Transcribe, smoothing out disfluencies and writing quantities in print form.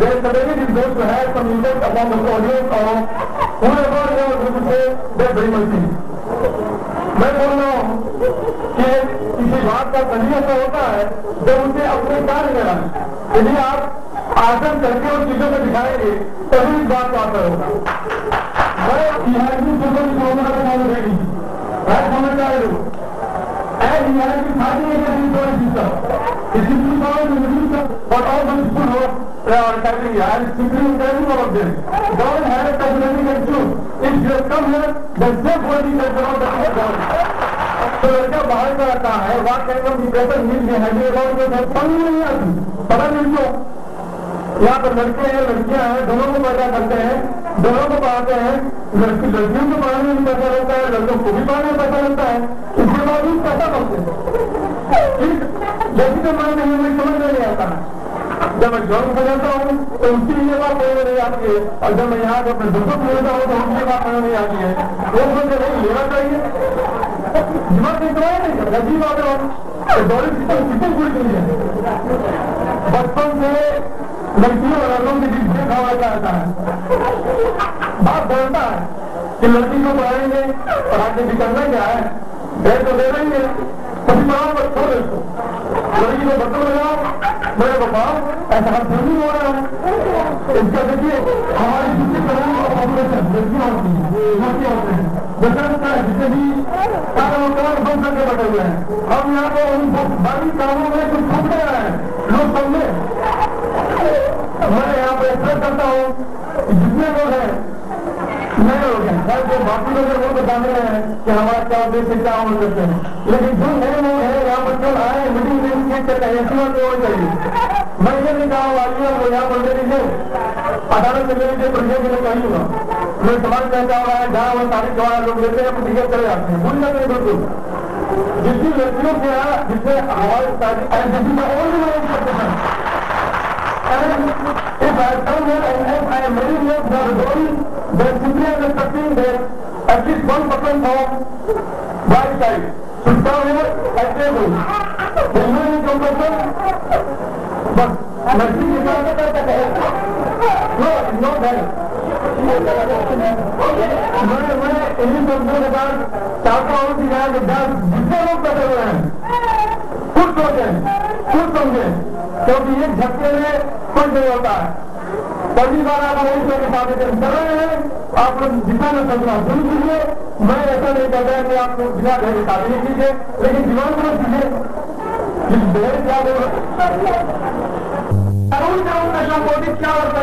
There is suddenly this goes to have some impact upon the audience or whoever they are going to say that very much thing. मैं बोल रहा हूँ कि किसी बात का सही ऐसा होता है जब उसे अपने कार्य में लाए। यदि आप आसन करके उन चीजों को दिखाएंगे तभी इस बात को असर होगा। मैं बिहार की चीजों की सोना का नाम देगी समझ आए लोग बिहार की शादी It is but all those people who are attacking you, I am simply telling all of them. God has a personality and truth. If you have come here, then just what he said about the God. तो लड़का बाहर का रहता है, वहाँ कहना कि paper मिल गया है, ये लोग जो है समझ नहीं आती, पता नहीं क्यों। यहाँ पर लड़के हैं, लड़कियाँ हैं, दोनों को पैदा करते हैं, दोनों को पढ़ाते हैं, लड़कियों को पढ़ाने में पैसा लगता है, लड़कों को भी पढ़ाने में पैसा लगता है, इसके बावजूद पैसा बनते हैं। जैसे तो मैं नहीं मुझे समझ नहीं आता है। जब मैं जॉब में जाता हूँ तो उसकी ये बात मुझे नहीं आती है, और जब मैं यहाँ अपने दोस्तों को लेता हूँ तो उनकी बात मुझे नहीं आती है। वो मुझे नहीं लेना चाहिए, दिमाग से इतना नहीं करता, अजीब बात है। दौरी सिस्टम कितनी बुरी चीज है। बचपन से लड़कियों और लड़कों के बीच भेद भाव रहता है। बात बोलता है कि लड़की को पढ़ाएंगे, पढ़ा के भी करना क्या है, भेद तो दे देंगे, कभी पढ़ाओ बस छोड़ दो, लड़की को बच्चों लगाओ, मेरे को पढ़ाओ, ऐसा हम नहीं हो रहा है। इसका देखिए हमारी जितनी तरह पॉपुलेशन लड़कियां होती हैं, लड़कियां होते हैं, जैसा होता है जितने भी कार्य बंद करके बैठे हुए हैं, हम यहाँ पर उन बाकी कामों में कुछ छूट नहीं रहा है, लोग समझे। मैं यहाँ पर एक्सप्रेस करता हूँ जितने लोग हैं नए लोग हैं, शायद जो बाकी लोग हैं वो तो जान रहे हैं कि हमारा क्या उद्देश्य क्या हम करते हैं, लेकिन जो नए लोग हैं यहाँ पर कल आए मीटिंग में करते हैं, ऐसी बात होनी चाहिए। मैं ये नहीं कहा वाली वो यहाँ पर ले लीजिए, अदालत से ले लीजिए, प्रक्रिया के लिए कही होगा। मैं समाज में क्या हो रहा है, जहाँ वो तारीख गवाह लोग लेते हैं प्रतिक्रिया चले जाते हैं, भूल जाते हैं बिल्कुल। जितनी लड़कियों के यहाँ जिससे हमारे करते हैं if I come here and if I am very near the DOWRY, then simply I am expecting that at least 1% from my side should come here at table. There is no any compulsion, but लड़की के साथ करते हैं, no that. मैं इन्हीं शब्दों के बाद चाहता हूँ कि यहाँ जितने लोग बैठे हुए हैं खुद सोचें, खुद समझें, क्योंकि एक झटके में कुछ नहीं होता है। पहली बार आप वही के साथ कर रहे हैं, आप लोग जितना न समझना सुन लीजिए। मैं ऐसा नहीं कहता कि आप लोग बिना ढेर शादी नहीं कीजिए, लेकिन दिमाग में कीजिए ढेर क्या बोल